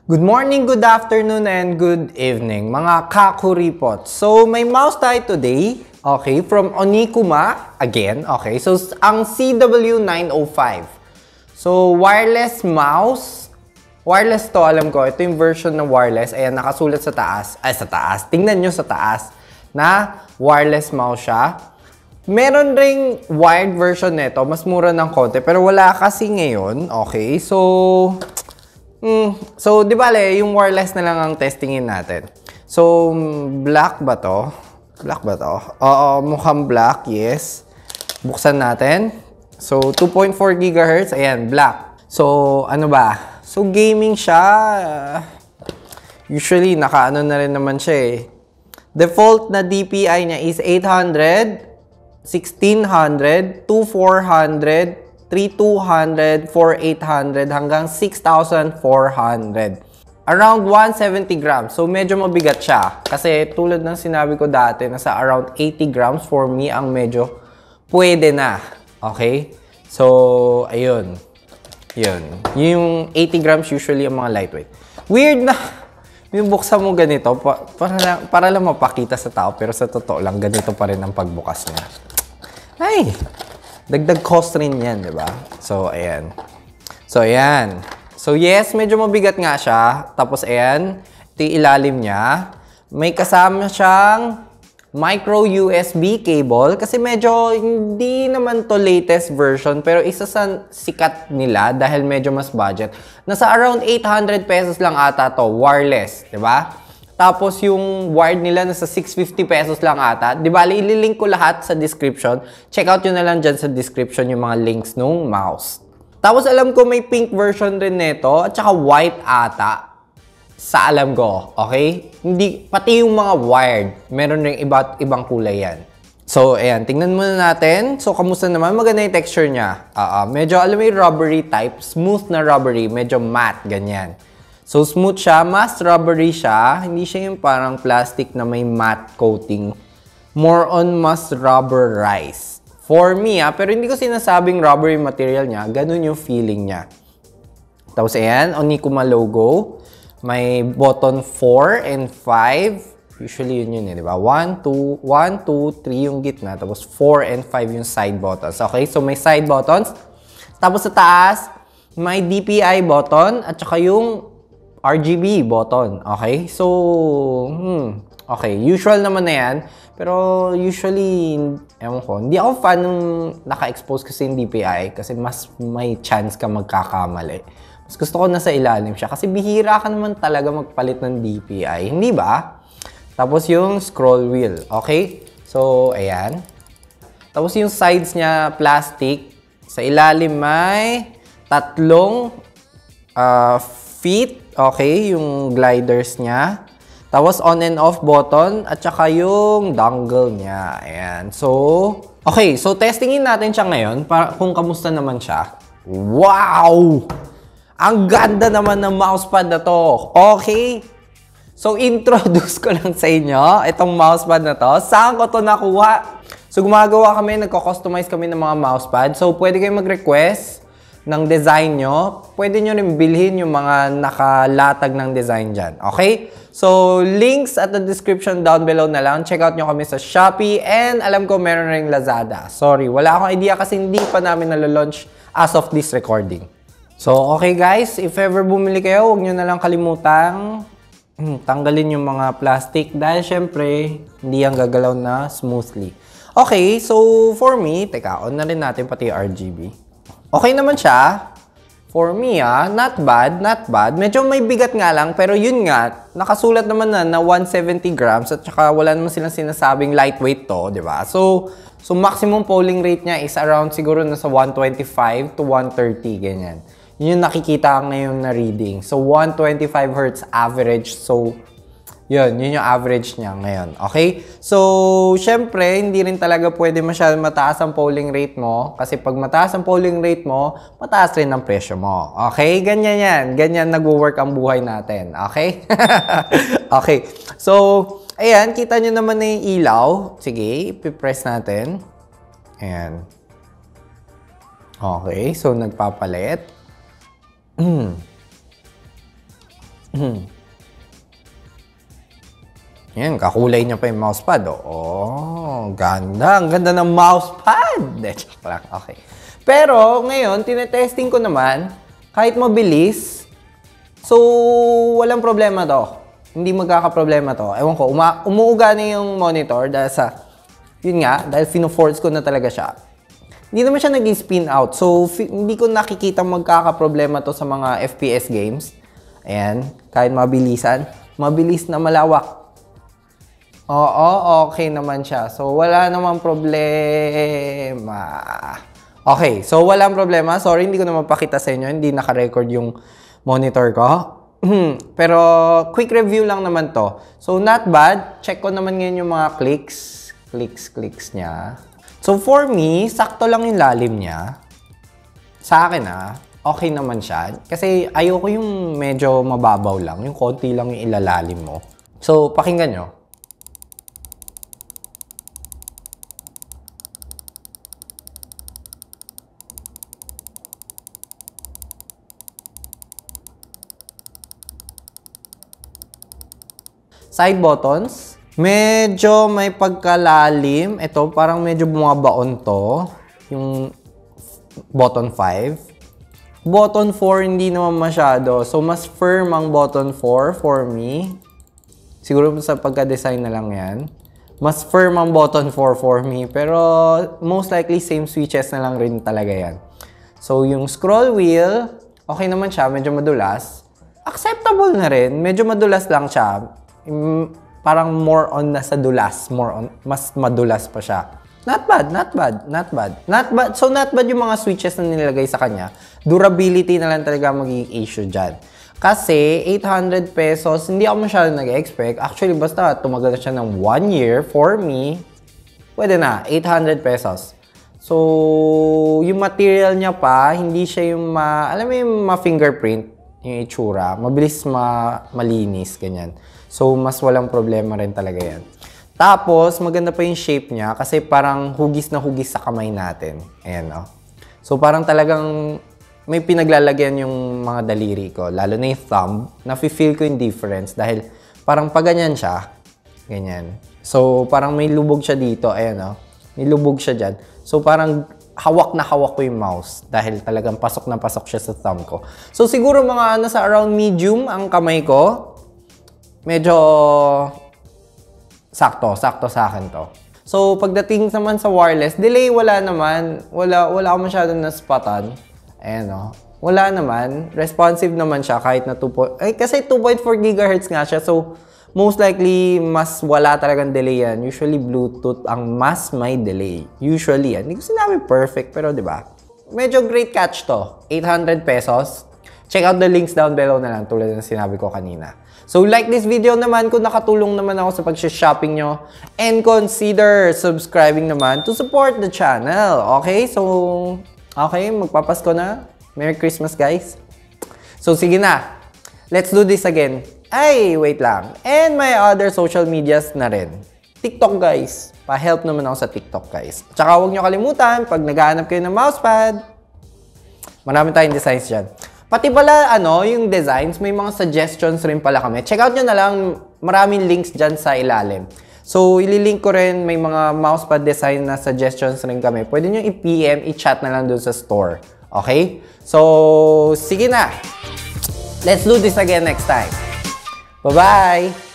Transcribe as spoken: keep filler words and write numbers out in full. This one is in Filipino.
Good morning, good afternoon, and good evening, mga kakuripot. So, may mouse tayo today, okay, from Onikuma, again, okay. So, ang C W nine oh five. So, wireless mouse. Wireless to, alam ko. Ito yung version ng wireless. Ayan, nakasulat sa taas. Ay, sa taas. Tingnan nyo sa taas na wireless mouse siya. Meron ring wired version nito. Mas mura ng konti. Pero wala kasi ngayon. Okay, so... Mm, so, di ba le, yung wireless na lang ang testingin natin. So, black ba to? Black ba to? Oo, mukhang black, yes. Buksan natin. So, two point four gigahertz, ayan, black. So, ano ba? So, gaming siya. Usually, naka-ano na rin naman siya eh. Default na D P I niya is eight hundred, sixteen hundred, twenty-four hundred, thirty-two hundred, forty-eight hundred, hanggang six thousand four hundred. Around one seventy grams. So, medyo mabigat siya. Kasi tulad ng sinabi ko dati, nasa around eighty grams for me ang medyo pwede na. Okay? So, ayun. Yun. Yung eighty grams usually ang mga lightweight. Weird na yung buksan mo ganito pa, para, lang, para lang mapakita sa tao. Pero sa totoo lang, ganito pa rin ang pagbukas niya. Ay! Dagdag cost rin yan, di ba? So, ayan. So, ayan. So, yes, medyo mabigat nga siya. Tapos, ayan. Ito yung ilalim niya. May kasama siyang micro U S B cable. Kasi medyo hindi naman to latest version. Pero isa sa sikat nila dahil medyo mas budget. Nasa around eight hundred pesos lang ata to. Wireless, di ba? Tapos yung wired nila nasa six fifty pesos lang ata. Di ba, ililink ko lahat sa description. Check out yun na lang dyan sa description yung mga links nung mouse. Tapos alam ko may pink version rin nito at saka white ata. Sa alam ko, okay? Hindi, pati yung mga wired, meron rin iba't ibang kulay yan. So, ayan, tingnan muna natin. So, kamusta naman? Maganda yung texture niya. Uh, uh, medyo, alam mo yung rubbery type, smooth na rubbery, medyo matte, ganyan. So, smooth siya. Mas rubbery siya. Hindi siya yung parang plastic na may matte coating. More on mas rubberize. For me, ah, pero hindi ko sinasabing rubbery material niya. Ganun yung feeling niya. Tapos, ayan, Onikuma logo. May button four and five. Usually, yun yun eh, di ba? one, two, one, two, three yung gitna. Tapos, four and five yung side buttons. Okay? So, may side buttons. Tapos, sa taas, may D P I button. At saka yung R G B button, okay? So, hmm, okay. Usual naman na yan. Pero usually, ewan ko, hindi ako fan nung naka-expose kasi yung D P I kasi mas may chance ka magkakamali. Mas gusto ko nasa ilalim siya kasi bihira ka naman talaga magpalit ng D P I. Hindi ba? Tapos yung scroll wheel, okay? So, ayan. Tapos yung sides niya, plastic. Sa ilalim may tatlong uh, feet. Okay, yung gliders niya. Tapos on and off button at saka yung dongle niya. Ayan. So, okay. So, testingin natin siya ngayon para kung kamusta naman siya. Wow! Ang ganda naman ng mousepad na to. Okay. So, introduce ko lang sa inyo itong mousepad na to. Saan ko to nakuha? So, gumagawa kami, nagko-customize kami ng mga mousepad. So, pwede kayong mag-request ng design nyo, pwede nyo rin bilhin yung mga nakalatag ng design dyan. Okay? So, links at the description down below na lang. Check out nyo kami sa Shopee and alam ko meron rin Lazada. Sorry, wala akong idea kasi hindi pa namin nalalaunch as of this recording. So, okay guys, if ever bumili kayo, huwag nyo na lang kalimutang hmm, tanggalin yung mga plastic dahil syempre, hindi ang gagalaw na smoothly. Okay, so for me, teka, on na rin natin pati R G B. Okay naman siya. For me, ah, not bad, not bad. Medyo may bigat nga lang, pero yun nga, nakasulat naman na na one seventy grams at saka wala naman silang sinasabing lightweight to, di ba? So, so maximum polling rate niya is around siguro nasa one twenty-five to one thirty, ganyan. Yun yung nakikita ngayon na reading. So, one twenty-five hertz average. So, yun, yun yung average niya ngayon. Okay? So, syempre, hindi rin talaga pwede masyadong mataas ang polling rate mo. Kasi pag mataas ang polling rate mo, mataas rin ang presyo mo. Okay? Ganyan yan. Ganyan nag-work ang buhay natin. Okay? Okay. So, ayan, kita nyo naman na yung ilaw. Sige, ipipress natin. Ayan. Okay, so nagpapalit. Yan, kakulay niya pa yung mousepad. Oh, oh ganda. Ang ganda ng mousepad. De, joke lang. Okay. Pero, ngayon, tinetesting ko naman, kahit mabilis, so, walang problema to. Hindi magkakaproblema to. Ewan ko, uma umuuga na yung monitor dahil sa, yun nga, dahil fino-force ko na talaga siya. Hindi naman siya nag-spin out. So, hindi ko nakikita magkakaproblema to sa mga F P S games. Ayan, kahit mabilisan. Mabilis na malawak. Oo, okay naman siya. So, wala namang problema. Okay, so walang problema. Sorry, hindi ko na mapakita sa inyo. Hindi naka-record yung monitor ko. Pero, quick review lang naman to. So, not bad. Check ko naman ngayon yung mga clicks. Clicks, clicks niya. So, for me, sakto lang yung lalim niya. Sa akin ah, okay naman siya. Kasi ayoko yung medyo mababaw lang. Yung konti lang yung ilalalim mo. So, pakinggan nyo. Side buttons, medyo may pagkalalim. Ito, parang medyo bumabaon to. Yung button five. Button four, hindi naman masyado. So, mas firm ang button four for me. Siguro sa pagka-design na lang yan. Mas firm ang button four for me. Pero, most likely, same switches na lang rin talaga yan. So, yung scroll wheel, okay naman siya. Medyo madulas. Acceptable na rin. Medyo madulas lang siya. Parang more on nasa dulas, more on, mas madulas pa siya. Not bad, not bad, not bad. Not bad. So, not bad yung mga switches na nilagay sa kanya. Durability na lang talaga magiging issue dyan. Kasi, eight hundred pesos, hindi ako masyadong nag-expect. Actually, basta tumagal na siya ng one year, for me, pwede na, eight hundred pesos. So, yung material niya pa, hindi siya yung ma, alam mo yung ma-fingerprint, yung itsura. Mabilis ma, malinis, ganyan. So, mas walang problema rin talaga yan. Tapos, maganda pa yung shape niya kasi parang hugis na hugis sa kamay natin. Ayan, oh. So, parang talagang may pinaglalagyan yung mga daliri ko. Lalo na yung thumb. Nafe-feel ko yung difference dahil parang pag ganyan siya. Ganyan. So, parang may lubog siya dito. Ayan, oh. May lubog siya dyan. So, parang hawak na hawak ko yung mouse dahil talagang pasok na pasok siya sa thumb ko. So, siguro mga nasa around medium ang kamay ko. Medyo sakto, sakto sa akin to. So, pagdating naman sa wireless, delay wala naman. Wala, wala ako masyadong na-spotan. Ayan o. Wala naman. Responsive naman siya kahit na two point... Eh, kasi two point four gigahertz nga siya. So, most likely, mas wala talagang delay yan. Usually, Bluetooth ang mas may delay. Usually yan. Hindi ko sinabi perfect, pero di ba? Medyo great catch to. eight hundred pesos. Check out the links down below na lang tulad ng sinabi ko kanina. So, like this video naman kung nakatulong naman ako sa pag-shopping nyo. And consider subscribing naman to support the channel. Okay? So, okay. Magpapasko na. Merry Christmas, guys. So, sige na. Let's do this again. Ay, wait lang. And my other social medias na rin. TikTok, guys. Pa-help naman ako sa TikTok, guys. Tsaka huwag nyo kalimutan, pag naghahanap kayo ng mousepad, marami tayong designs dyan. Pati pala, ano, yung designs, may mga suggestions rin pala kami. Check out nyo na lang, maraming links dyan sa ilalim. So, ililink ko rin, may mga mousepad design na suggestions rin kami. Pwede nyo i-P M, i-chat na lang dun sa store. Okay? So, sige na. Let's do this again next time. Bye-bye!